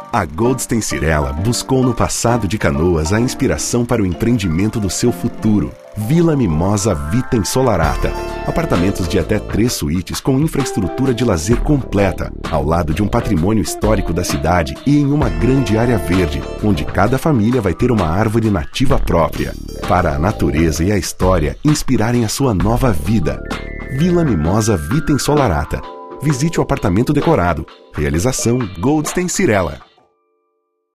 A Goldstein Cirela buscou no passado de Canoas a inspiração para o empreendimento do seu futuro. Vila Mimosa Vita Ensolarata. Apartamentos de até 3 suítes com infraestrutura de lazer completa, ao lado de um patrimônio histórico da cidade e em uma grande área verde, onde cada família vai ter uma árvore nativa própria, para a natureza e a história inspirarem a sua nova vida. Vila Mimosa Vita Ensolarata. Visite o apartamento decorado. Realização Goldstein Cirela.